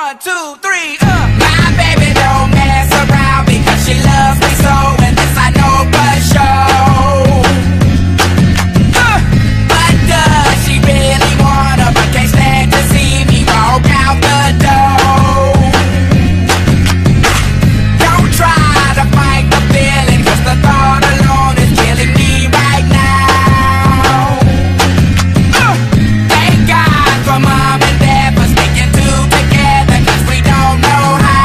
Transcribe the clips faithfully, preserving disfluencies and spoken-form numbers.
One, two, three, uh. My baby don't mess around because she loves me so, and this I know for sure. Uh, but does she really wanna, but can't stand to see me walk out the door? Don't try to fight the feeling, cause the thought alone is killing me right now. Uh, thank God for mom and dad for sticking two together, cause we don't know how.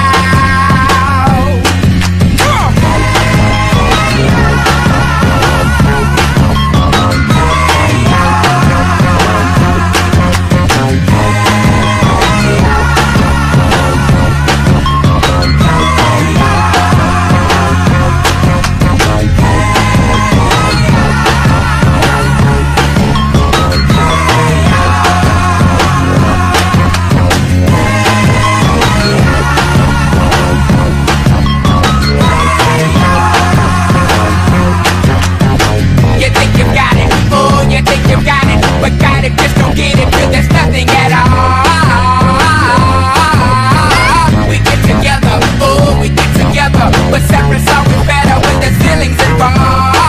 But got it, just don't get it, cause there's nothing at all. We get together, ooh, we get together, but separate's always better when there's feelings involved.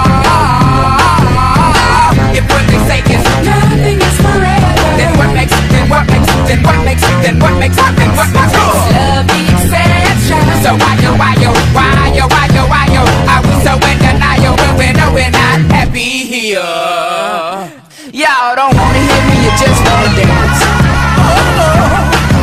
If what they say is nothing is forever, then what makes it, then what makes it, then what makes it, then what makes it, then what makes it? Love the exception. So why yo, why yo, why yo, why yo, why yo, are we so in denial when we know we're not happy here? Y'all don't wanna hear me, you just wanna dance. Oh, oh.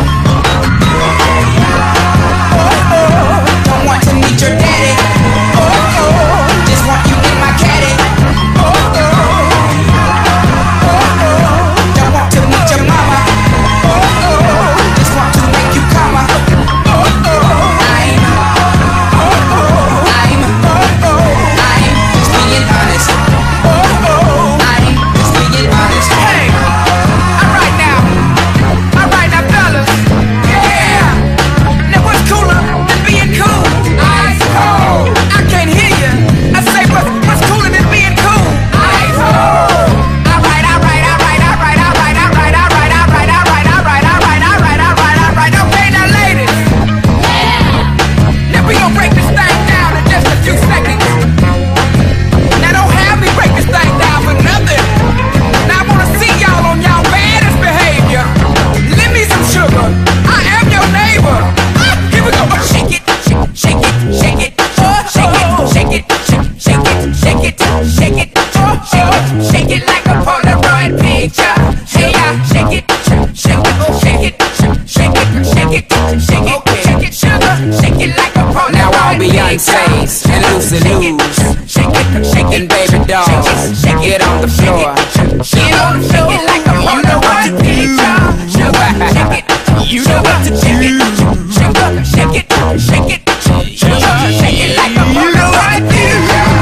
Oh, oh. Don't want to meet your daddy. Oh, oh. Just want you in my caddy. Oh, oh. Oh, oh. Don't want to meet your mama. Oh, oh. Just want to make you come. Oh, oh. I'm, oh, oh. I'm, oh, oh. I'm just being honest. Oh, oh. I'm just being honest. Hey, alright now, alright now, fellas. Yeah. Now what's cooler than being cool? Ice cold. I can't hear you. I say what, what's cooler than being cool? Ice cold. Alright, alright, alright, alright, alright, alright, alright, alright, alright, alright, alright, alright, alright, alright. Okay, now ladies. Yeah. Now we gon' break this thing down in just a few seconds. Now don't have me break this thing down for nothing. Now I wanna see y'all on y'all baddest behavior. Lend me some sugar. I am your neighbor. Ah, here we go. Shake it, shake it, shake it, shake it, shake it, shake it, shake it, shake it, shake it, shake it, shake it like a Polaroid picture. Hey, yeah, shake it, shake it, shake it, shake it, shake it, shake it, shake it, sugar, shake it like a Polaroid. Now all Beyonce's and Lucy Lou's, shake it, shake it, baby dolls, get on the floor, get on the floor like a Polaroid picture. Sugar, shake it, you know what to do. Sugar, shake it, shake it, sugar, shake it like a Polaroid picture.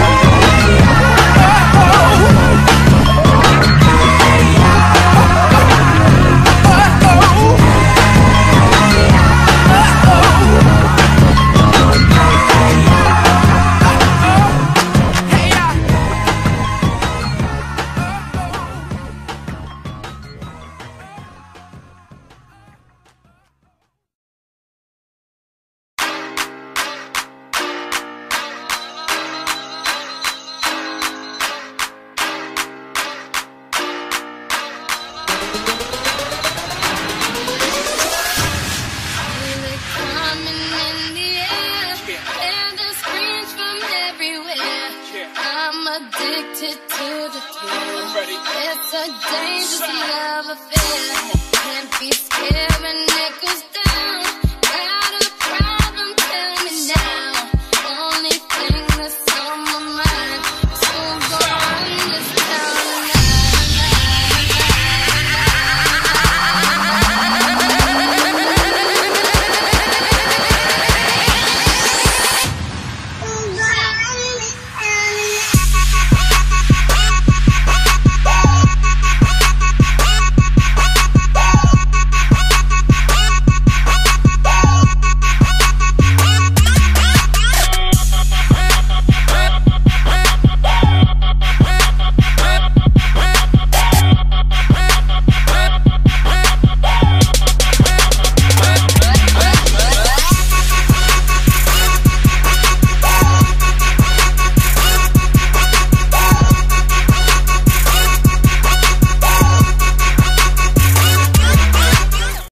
Addicted to the thrill. It's a dangerous love affair. Can't be scared when it goes down.